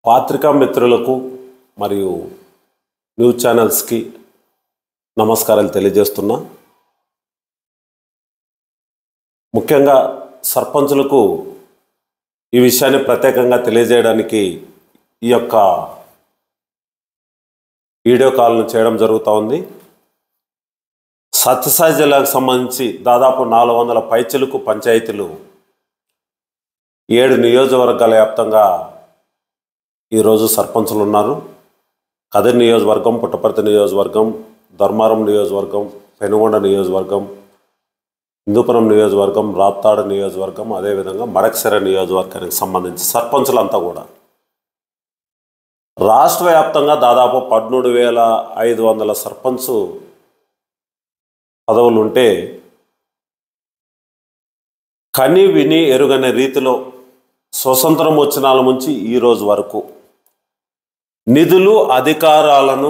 పాత్రికా మిత్రులకు మరియు న్యూస్ ఛానల్స్కి నమస్కారాలు తెలియజేస్తున్నా. ముఖ్యంగా సర్పంచులకు ఈ విషయాన్ని ప్రత్యేకంగా తెలియజేయడానికి ఈ యొక్క వీడియో కాల్ను చేయడం జరుగుతూ ఉంది. సత్యసాయి జిల్లాకు సంబంధించి దాదాపు 400 పైచిలుకు పంచాయతీలు 7 నియోజకవర్గాల వ్యాప్తంగా ఈరోజు సర్పంచులు ఉన్నారు. కదిరి నియోజకవర్గం, పుట్టపర్తి నియోజకవర్గం, ధర్మారం నియోజకవర్గం, పెనుగొండ నియోజకవర్గం, హిందూపురం నియోజకవర్గం, రాప్తాడు నియోజకవర్గం, అదేవిధంగా మడకశిర నియోజకవర్గానికి సంబంధించి సర్పంచులంతా కూడా రాష్ట్ర వ్యాప్తంగా దాదాపు 13,500 సర్పంచ్ పదవులు ఉంటే కని విని ఎరుగనే రీతిలో స్వతంత్రం వచ్చిన నుంచి ఈ రోజు వరకు నిధులు అధికారాలను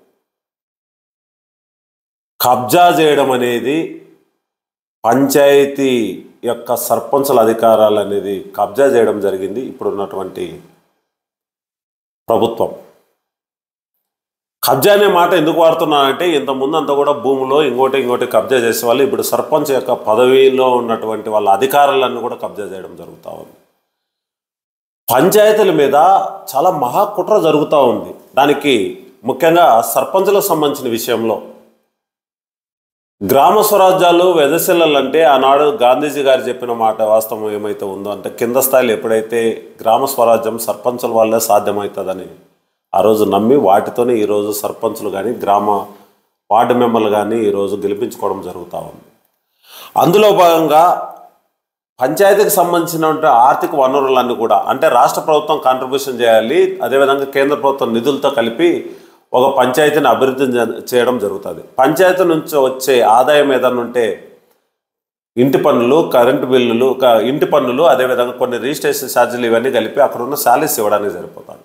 కబ్జా చేయడం అనేది, పంచాయతీ యొక్క సర్పంచుల అధికారాలు అనేది కబ్జా చేయడం జరిగింది ఇప్పుడున్నటువంటి ప్రభుత్వం. కబ్జా అనే మాట ఎందుకు వాడుతున్నానంటే, ఇంతకుముందు అంతా కూడా భూమిలో ఇంకోటి కబ్జా చేసేవాళ్ళు. ఇప్పుడు సర్పంచ్ యొక్క పదవిలో ఉన్నటువంటి వాళ్ళ అధికారాలన్నీ కూడా కబ్జా చేయడం జరుగుతూ ఉంది. పంచాయతీల మీద చాలా మహాకుట్ర జరుగుతూ ఉంది. దానికి ముఖ్యంగా సర్పంచులకు సంబంధించిన విషయంలో గ్రామ స్వరాజ్యాలు వెదసిల్లాలంటే ఆనాడు గాంధీజీ గారు చెప్పిన మాట వాస్తవం ఏమైతే ఉందో అంటే, కింద స్థాయిలో ఎప్పుడైతే గ్రామ స్వరాజ్యం సర్పంచుల వల్లే సాధ్యమవుతుందని ఆ రోజు నమ్మి వాటితోనే ఈరోజు సర్పంచులు కానీ గ్రామ వార్డు మెంబర్లు కానీ ఈరోజు గెలిపించుకోవడం జరుగుతూ ఉంది. అందులో భాగంగా పంచాయతీకి సంబంధించినటువంటి ఆర్థిక వనరులన్నీ కూడా అంటే రాష్ట్ర ప్రభుత్వం కాంట్రిబ్యూషన్ చేయాలి, అదేవిధంగా కేంద్ర ప్రభుత్వం నిధులతో కలిపి ఒక పంచాయతీని అభివృద్ధి చేయడం జరుగుతుంది. పంచాయతీ నుంచి వచ్చే ఆదాయం ఏదైనా ఉంటే ఇంటి పన్నులు, కరెంటు బిల్లులు, ఇంటి పన్నులు, అదేవిధంగా కొన్ని రిజిస్ట్రేషన్ ఛార్జీలు ఇవన్నీ కలిపి అక్కడున్న శాలరీస్ ఇవ్వడానికి సరిపోతుంది.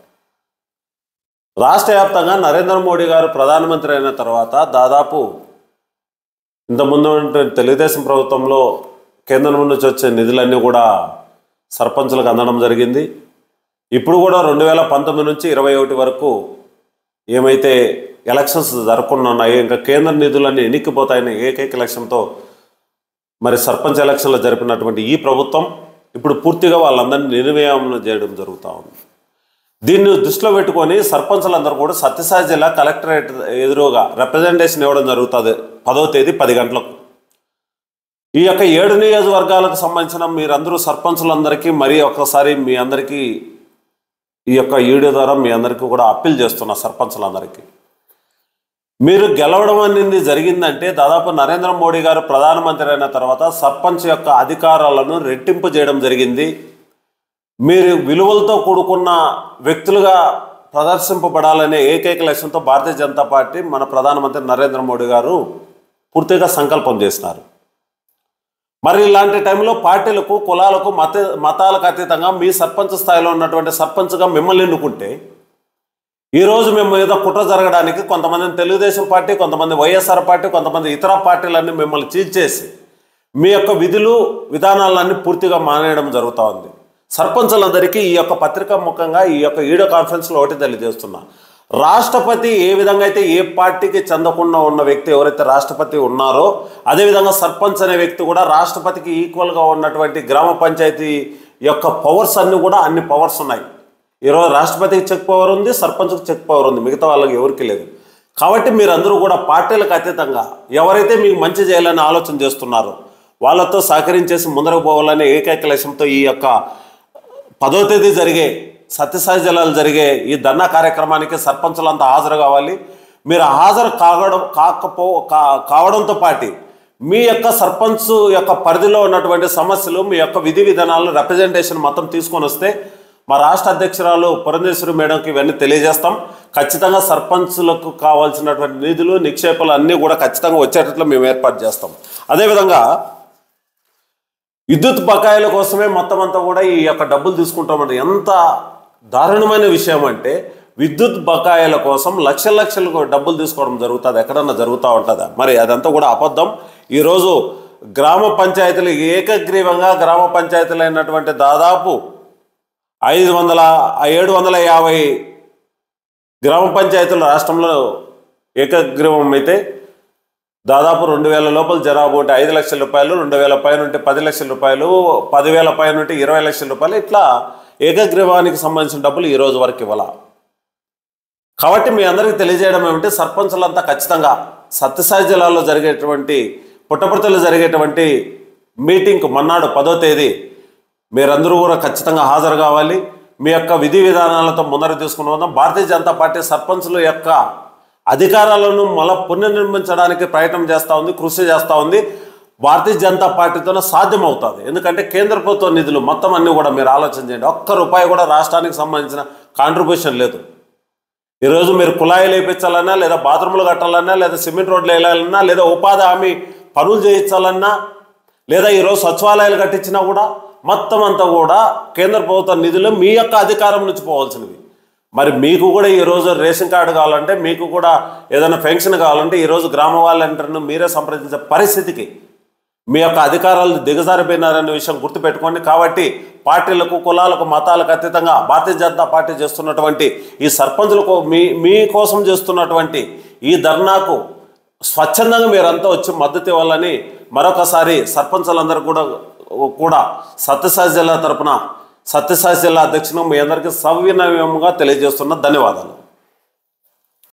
రాష్ట్ర వ్యాప్తంగా నరేంద్ర మోడీ గారు ప్రధానమంత్రి అయిన తర్వాత దాదాపు ఇంతకుముందు తెలుగుదేశం ప్రభుత్వంలో కేంద్రం నుంచి వచ్చే నిధులన్నీ కూడా సర్పంచులకు అందడం జరిగింది. ఇప్పుడు కూడా 2019 నుంచి 21 వరకు ఏమైతే ఎలక్షన్స్ జరగకుండా ఉన్నాయో, ఇంకా కేంద్ర నిధులన్నీ ఎన్నికిపోతాయని ఏకైక లక్ష్యంతో మరి సర్పంచ్ ఎలక్షన్లు జరిపినటువంటి ఈ ప్రభుత్వం ఇప్పుడు పూర్తిగా వాళ్ళందరినీ నిర్వహణ చేయడం జరుగుతూ ఉంది. దీన్ని దృష్టిలో పెట్టుకొని సర్పంచులందరూ కూడా సత్యసాయి జిల్లా కలెక్టరేట్ ఎదురుగా రిప్రజెంటేషన్ ఇవ్వడం జరుగుతుంది 10వ తేదీ 10 గంటలకు. ఈ యొక్క 7 నియోజకవర్గాలకు సంబంధించిన మీరందరూ సర్పంచులందరికీ మరీ ఒక్కసారి మీ అందరికీ ఈ యొక్క వీడియో ద్వారా మీ అందరికీ కూడా అప్పీల్ చేస్తున్న సర్పంచులందరికీ, మీరు గెలవడం అనేది జరిగిందంటే దాదాపు నరేంద్ర మోడీ గారు ప్రధానమంత్రి అయిన తర్వాత సర్పంచ్ యొక్క అధికారాలను రెట్టింపు చేయడం జరిగింది. మీరు విలువలతో కూడుకున్న వ్యక్తులుగా ప్రదర్శింపబడాలనే ఏకైక లక్ష్యంతో భారతీయ జనతా పార్టీ మన ప్రధానమంత్రి నరేంద్ర మోడీ గారు పూర్తిగా సంకల్పం చేసినారు. మరి ఇలాంటి టైంలో పార్టీలకు, కులాలకు, మతాలకు అతీతంగా మీ సర్పంచ్ స్థాయిలో ఉన్నటువంటి సర్పంచ్గా మిమ్మల్ని ఎన్నుకుంటే ఈరోజు మేము ఏదో కుట్ర జరగడానికి కొంతమంది తెలుగుదేశం పార్టీ, కొంతమంది వైఎస్ఆర్ పార్టీ, కొంతమంది ఇతర పార్టీలన్నీ మిమ్మల్ని చీల్చేసి మీ యొక్క విధులు విధానాలన్నీ పూర్తిగా మానేయడం జరుగుతూ ఉంది. సర్పంచులందరికీ ఈ యొక్క పత్రికా ముఖంగా ఈ యొక్క వీడియో కాన్ఫరెన్స్లో ఒకటి తెలియజేస్తున్నా. రాష్ట్రపతి ఏ విధంగా అయితే ఏ పార్టీకి చెందకుండా ఉన్న వ్యక్తి ఎవరైతే రాష్ట్రపతి ఉన్నారో, అదేవిధంగా సర్పంచ్ అనే వ్యక్తి కూడా రాష్ట్రపతికి ఈక్వల్గా ఉన్నటువంటి గ్రామ పంచాయతీ యొక్క పవర్స్ అన్నీ కూడా అన్ని పవర్స్ ఉన్నాయి. ఈరోజు రాష్ట్రపతికి చెక్ పవర్ ఉంది, సర్పంచ్కి చెక్ పవర్ ఉంది, మిగతా వాళ్ళకి ఎవరికి లేదు. కాబట్టి మీరందరూ కూడా పార్టీలకు అతీతంగా ఎవరైతే మీకు మంచి చేయాలని ఆలోచన చేస్తున్నారో వాళ్ళతో సహకరించేసి ముందరకు పోవాలనే ఏకైక లక్ష్యంతో ఈ యొక్క 10వ తేదీ జరిగే సత్యసాయి జిల్లాలో జరిగే ఈ ధర్నా కార్యక్రమానికి సర్పంచులంతా హాజరు కావాలి. మీరు హాజరు కావడంతో పాటు మీ యొక్క సర్పంచ్ యొక్క పరిధిలో ఉన్నటువంటి సమస్యలు, మీ యొక్క విధి విధానాలను రిప్రజెంటేషన్ మొత్తం తీసుకొని వస్తే మా రాష్ట్ర అధ్యక్షురాలు పురంధేశ్వరి మేడంకి ఇవన్నీ తెలియజేస్తాం. ఖచ్చితంగా సర్పంచులకు కావాల్సినటువంటి నిధులు, నిక్షేపాలు అన్నీ కూడా ఖచ్చితంగా వచ్చేటట్లు మేము ఏర్పాటు చేస్తాం. అదేవిధంగా విద్యుత్ బకాయిల కోసమే మొత్తం అంతా కూడా ఈ యొక్క డబ్బులు తీసుకుంటామంటే ఎంత దారుణమైన విషయం అంటే, విద్యుత్ బకాయిల కోసం లక్షలు డబ్బులు తీసుకోవడం జరుగుతుంది. ఎక్కడన్నా జరుగుతూ ఉంటుందా? మరి అదంతా కూడా అబద్ధం. ఈరోజు గ్రామ పంచాయతీలు ఏకగ్రీవంగా గ్రామ పంచాయతీలు అయినటువంటి దాదాపు 750 గ్రామ పంచాయతీలు రాష్ట్రంలో ఏకగ్రీవం అయితే దాదాపు 2000 లోపల జనాభా ఉంటే 5 లక్షల రూపాయలు, 2000 పైన ఉంటే 10 లక్షల రూపాయలు, 10,000 పైన ఉంటే 20 లక్షల రూపాయలు, ఇట్లా ఏకగ్రీవానికి సంబంధించిన డబ్బులు ఈ రోజు వరకు ఇవ్వాల. కాబట్టి మీ అందరికీ తెలియజేయడం ఏమంటే సర్పంచులంతా ఖచ్చితంగా సత్యసాయి జిల్లాలో జరిగేటువంటి పుట్టపర్తిలో జరిగేటువంటి మీటింగ్కు మన్నాడు 10వ తేదీ మీరందరూ కూడా ఖచ్చితంగా హాజరు కావాలి. మీ యొక్క విధి విధానాలతో ముందరకు తీసుకుని వద్దాం. భారతీయ జనతా పార్టీ సర్పంచుల యొక్క అధికారాలను మళ్ళీ పునర్నిర్మించడానికి ప్రయత్నం చేస్తూ ఉంది, కృషి చేస్తూ ఉంది. భారతీయ జనతా పార్టీతోనే సాధ్యమవుతుంది. ఎందుకంటే కేంద్ర ప్రభుత్వ నిధులు మొత్తం అన్నీ కూడా మీరు ఆలోచన చేయండి. ఒక్క రూపాయి కూడా రాష్ట్రానికి సంబంధించిన కాంట్రిబ్యూషన్ లేదు. ఈరోజు మీరు కుళాయిలు వేయించాలన్నా, లేదా బాత్రూములు కట్టాలన్నా, లేదా సిమెంట్ రోడ్లు వేయాలన్నా, లేదా ఉపాధి హామీ పనులు చేయించాలన్నా, లేదా ఈరోజు సచివాలయాలు కట్టించినా కూడా మొత్తం అంతా కూడా కేంద్ర ప్రభుత్వ నిధులు మీ యొక్క అధికారం నుంచి పోవాల్సినవి. మరి మీకు కూడా ఈరోజు రేషన్ కార్డు కావాలంటే, మీకు కూడా ఏదైనా పెన్షన్ కావాలంటే ఈరోజు గ్రామ వాలంటీర్ను మీరే సంప్రదించే పరిస్థితికి మీ యొక్క అధికారాలు దిగజారిపోయినారనే విషయం గుర్తుపెట్టుకోండి. కాబట్టి పార్టీలకు, కులాలకు, మతాలకు అతీతంగా భారతీయ జనతా పార్టీ చేస్తున్నటువంటి ఈ సర్పంచులకు మీ కోసం చేస్తున్నటువంటి ఈ ధర్నాకు స్వచ్ఛందంగా మీరంతా వచ్చి మద్దతు ఇవ్వాలని మరొకసారి సర్పంచులందరూ కూడా సత్యసాయి జిల్లా తరపున, సత్యసాయి జిల్లా అధ్యక్షుడు మీ అందరికీ సవినయంగా తెలియజేస్తున్న ధన్యవాదాలు.